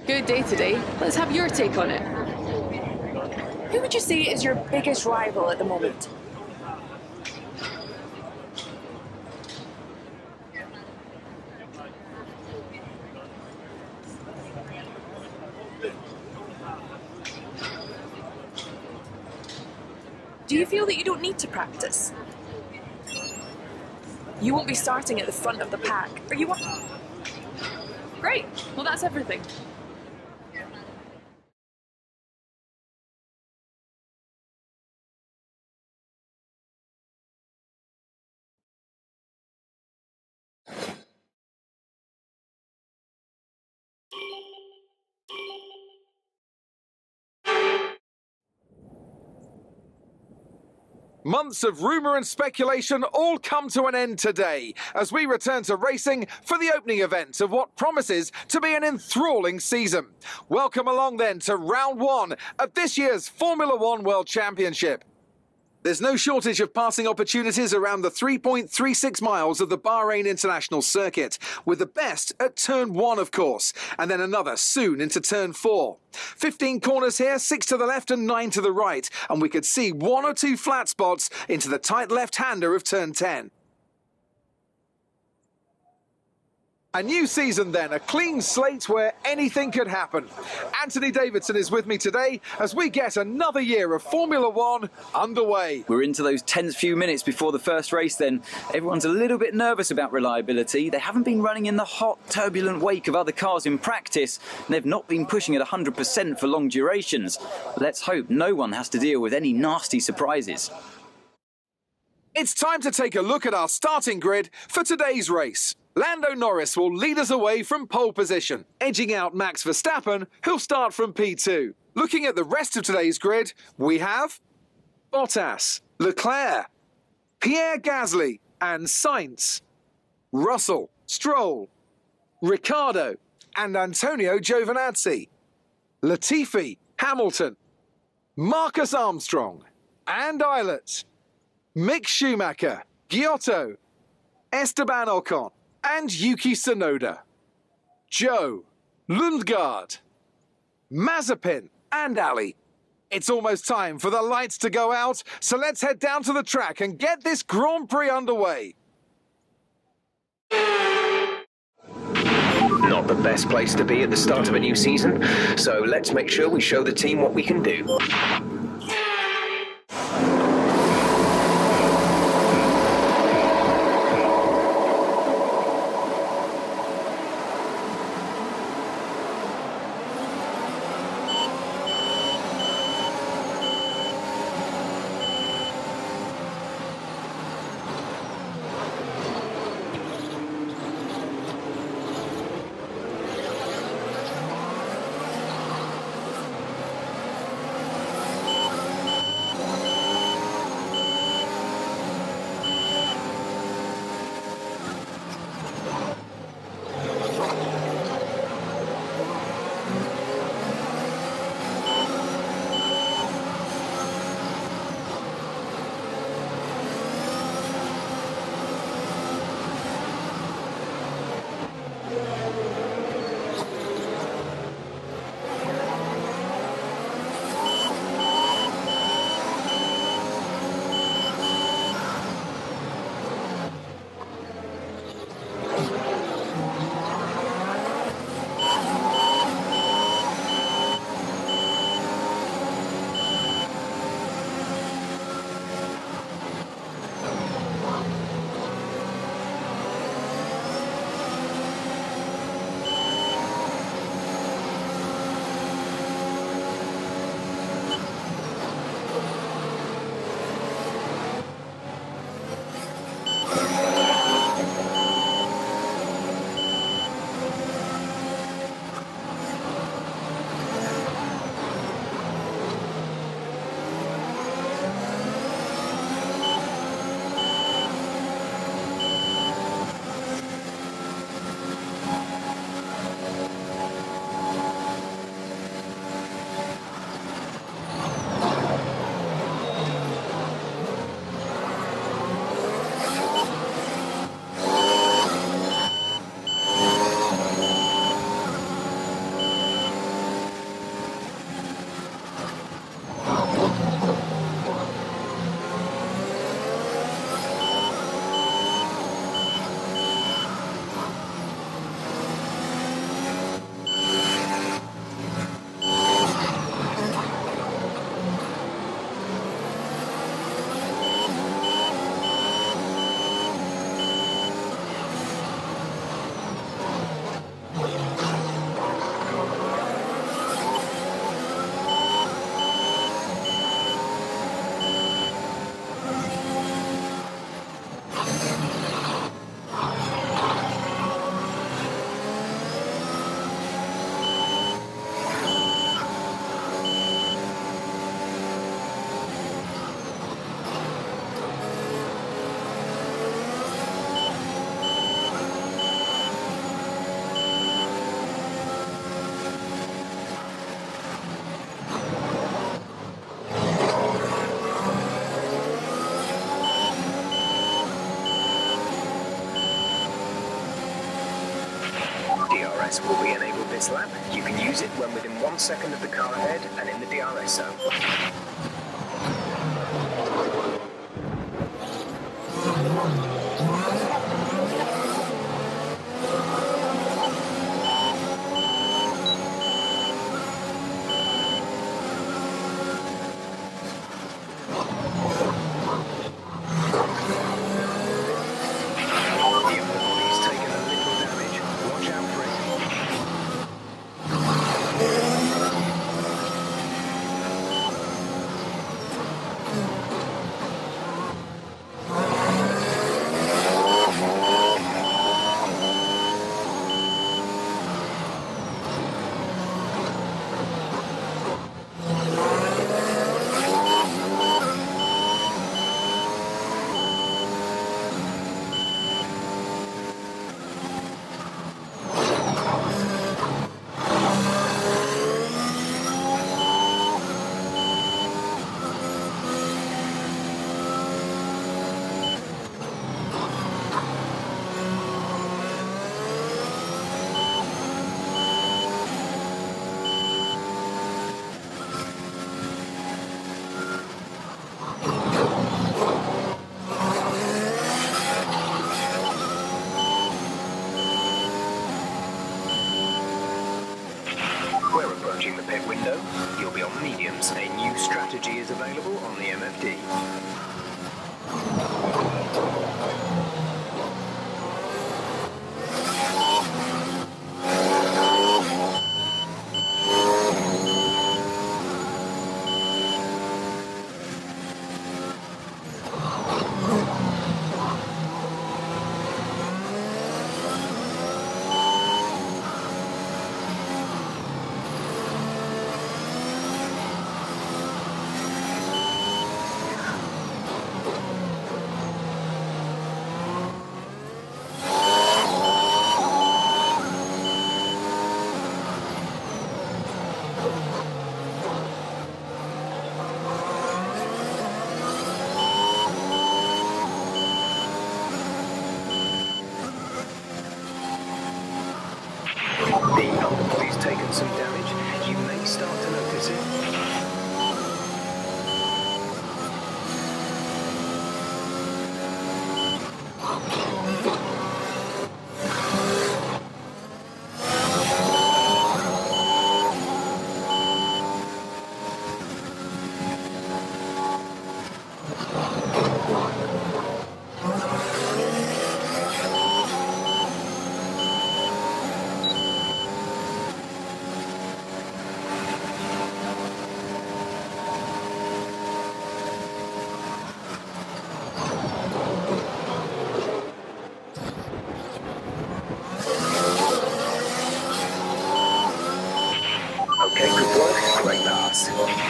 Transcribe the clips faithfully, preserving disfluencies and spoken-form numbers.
Good day today. Let's have your take on it. Who would you say is your biggest rival at the moment? Do you feel that you don't need to practice? You won't be starting at the front of the pack, or you won't... Great. Well, that's everything. Months of rumour and speculation all come to an end today as we return to racing for the opening event of what promises to be an enthralling season. Welcome along then to round one of this year's Formula One World Championship. There's no shortage of passing opportunities around the three point three six miles of the Bahrain International Circuit, with the best at turn one, of course, and then another soon into turn four. fifteen corners here, six to the left and nine to the right, and we could see one or two flat spots into the tight left-hander of turn ten. A new season then, a clean slate where anything could happen. Anthony Davidson is with me today as we get another year of Formula One underway. We're into those tense few minutes before the first race then. Everyone's a little bit nervous about reliability. They haven't been running in the hot, turbulent wake of other cars in practice, and they've not been pushing at one hundred percent for long durations. Let's hope no one has to deal with any nasty surprises. It's time to take a look at our starting grid for today's race. Lando Norris will lead us away from pole position, edging out Max Verstappen, who'll start from P two. Looking at the rest of today's grid, we have Bottas, Leclerc, Pierre Gasly and Sainz, Russell, Stroll, Ricciardo and Antonio Giovinazzi, Latifi, Hamilton, Marcus Armstrong and Eilert, Mick Schumacher, Giotto, Esteban Ocon and Yuki Tsunoda, Joe, Lundgaard, Mazepin and Ali. It's almost time for the lights to go out, so let's head down to the track and get this Grand Prix underway. Not the best place to be at the start of a new season, so let's make sure we show the team what we can do. D R S will be enabled this lap. You can use it when within one second of the car ahead and in the D R S zone. The pit window, you'll be on mediums. A new strategy is available on the M F D. Taken some damage, you may start to notice it. Okay, good work. Great pass.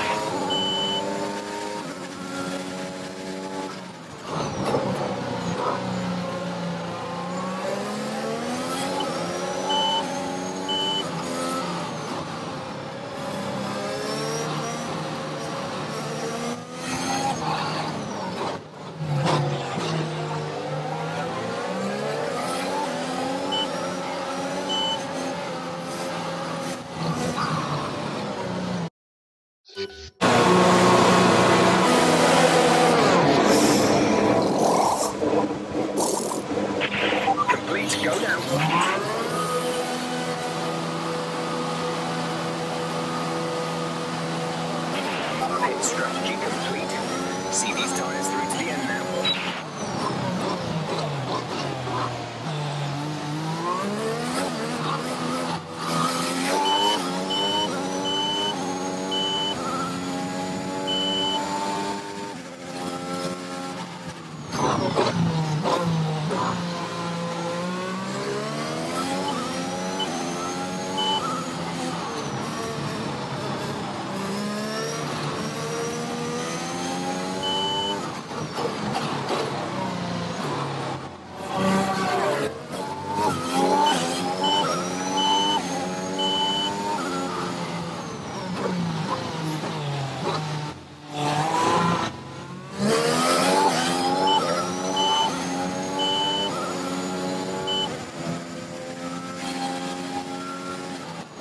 Complete, go down. Pit strategy complete. See these tyres through to the end now.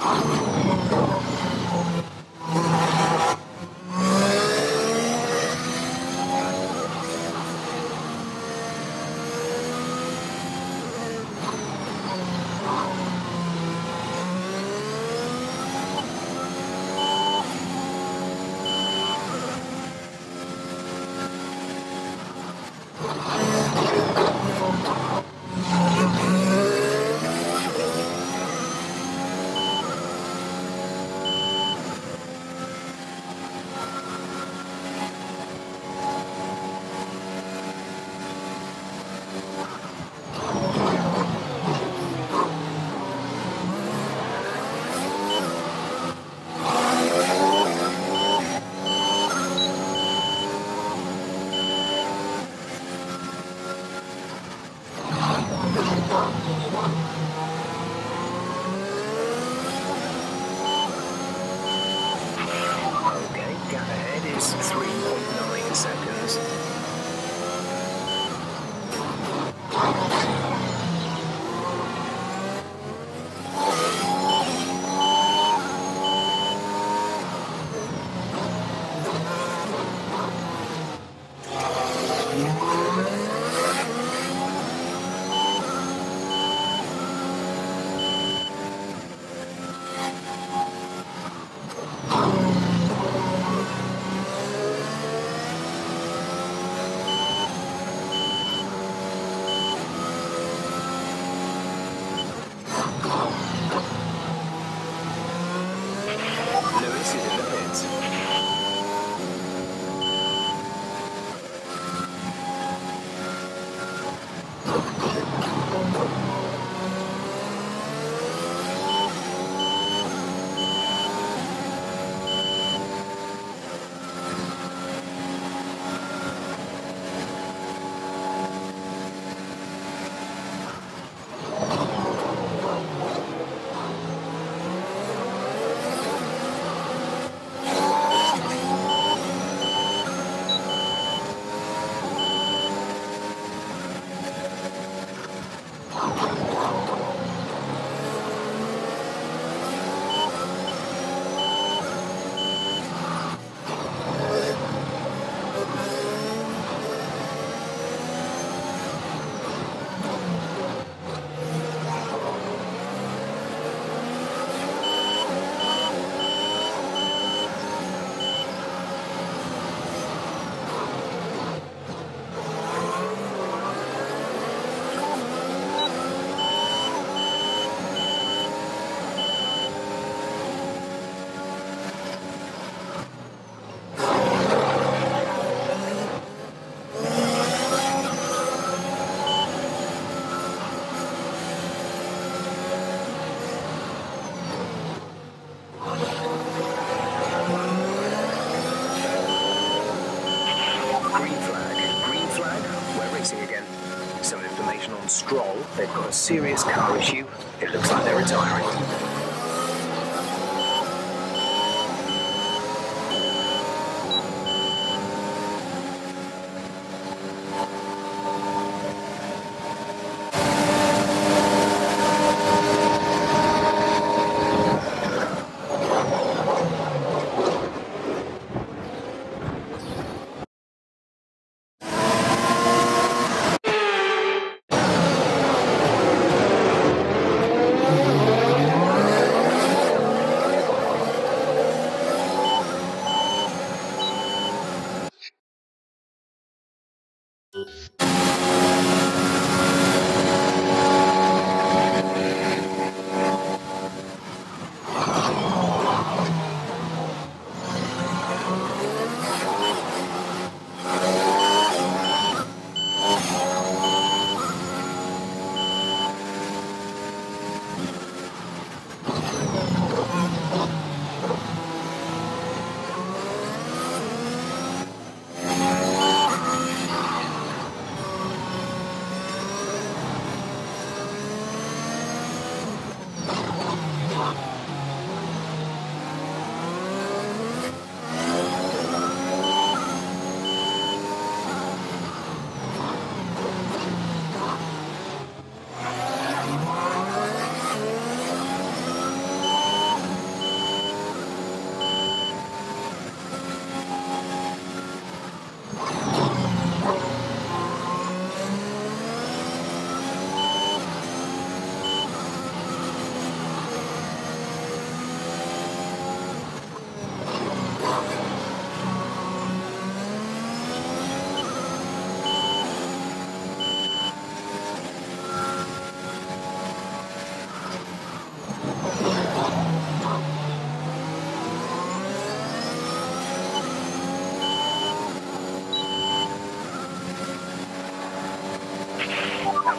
Stroll, they've got a serious car issue. It looks like they're retiring.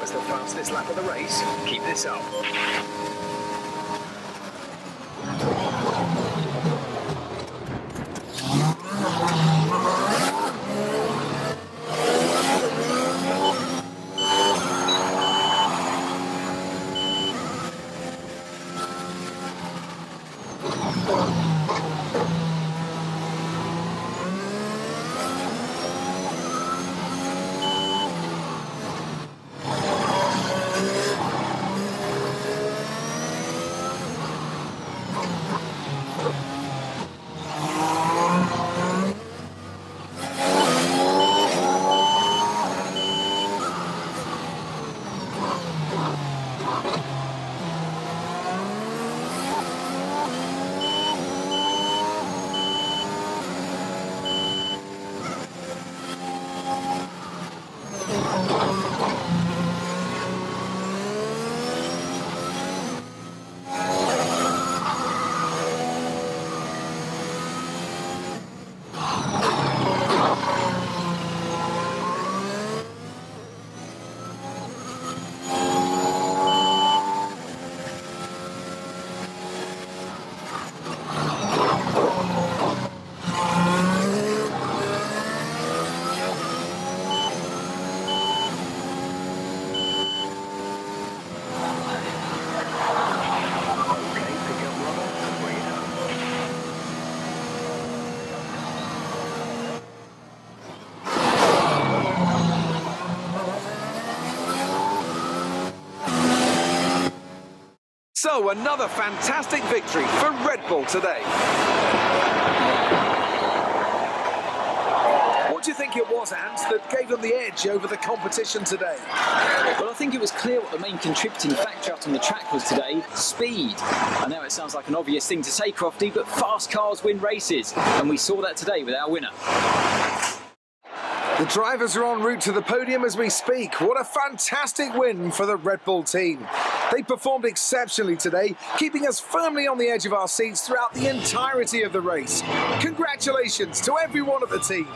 was the fastest lap of the race. Keep this up. So, another fantastic victory for Red Bull today. What do you think it was, Ant, that gave them the edge over the competition today? Well, I think it was clear what the main contributing factor out on the track was today: speed. I know it sounds like an obvious thing to say, Crofty, but fast cars win races, and we saw that today with our winner. The drivers are en route to the podium as we speak. What a fantastic win for the Red Bull team. They performed exceptionally today, keeping us firmly on the edge of our seats throughout the entirety of the race. Congratulations to everyone at the team.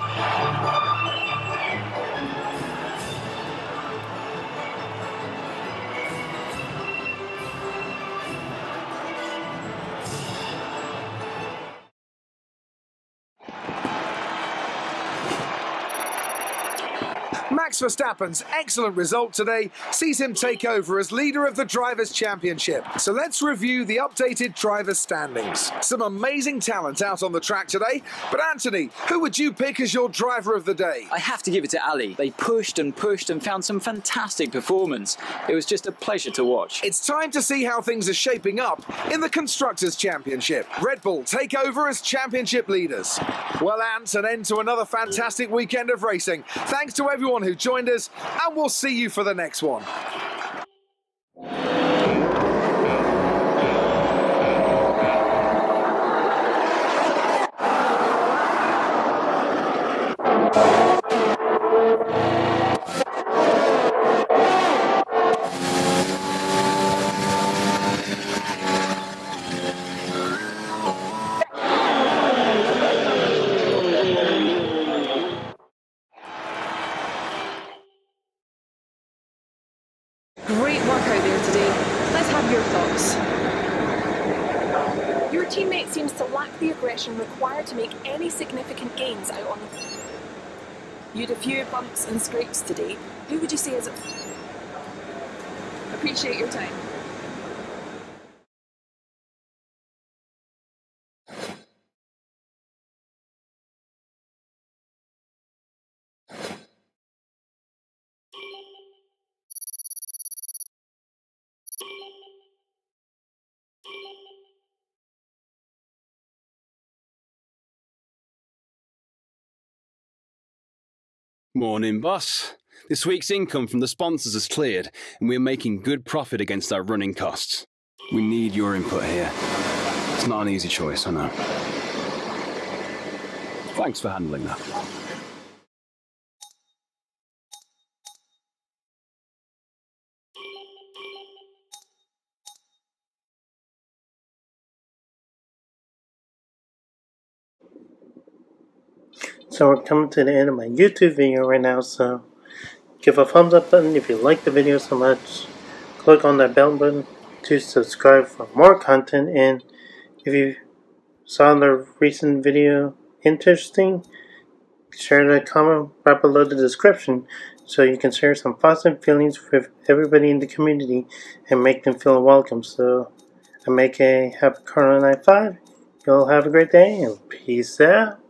Max Verstappen's excellent result today sees him take over as leader of the Drivers' Championship. So let's review the updated Drivers' standings. Some amazing talent out on the track today, but Anthony, who would you pick as your driver of the day? I have to give it to Ali. They pushed and pushed and found some fantastic performance. It was just a pleasure to watch. It's time to see how things are shaping up in the Constructors' Championship. Red Bull take over as championship leaders. Well, Ant, an end to another fantastic weekend of racing. Thanks to everyone who joined us, and we'll see you for the next one. Great work out there today. Let's have your thoughts. Your teammate seems to lack the aggression required to make any significant gains out on the... You had a few bumps and scrapes today. Who would you say is... Appreciate your time. Morning, boss. This week's income from the sponsors has cleared, and we're making good profit against our running costs. We need your input here. It's not an easy choice, I know. Thanks for handling that. So we're coming to the end of my YouTube video right now, so Give a thumbs up button if you like the video so much. Click on that bell button to subscribe for more content, and if you saw the recent video interesting, share the comment right below the description so you can share some positive feelings with everybody in the community and make them feel welcome. So I make a happy Corona Night five. You'll have a great day and peace out.